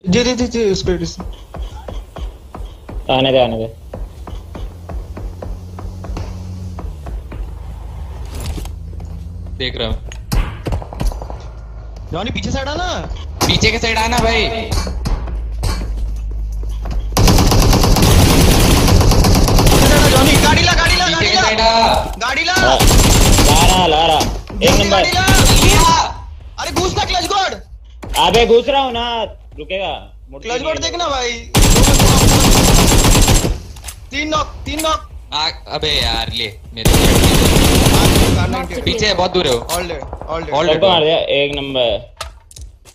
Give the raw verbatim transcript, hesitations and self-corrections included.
जी जी जी जी उस पे आने दे आने दे। देख रहा हूँ। जॉनी पीछे साइड आना। पीछे के साइड आना भाई। जॉनी गाड़ी ला गाड़ी ला पीछे गाड़ी के ला साइड आ। गाड़ी ला ला रहा ला रहा एक जल्दी नंबर। गाड़ी ला। अरे घुस ना क्लच गॉड। अबे घुस रहा हूँ ना, रुकेगा। क्लच गॉड देखना भाई। तीन नॉक तीन नॉक। आ, अबे यार ले मेरे पीछे है, बहुत दूर है वो। All day all day all सबको मार दिया एक नंबर।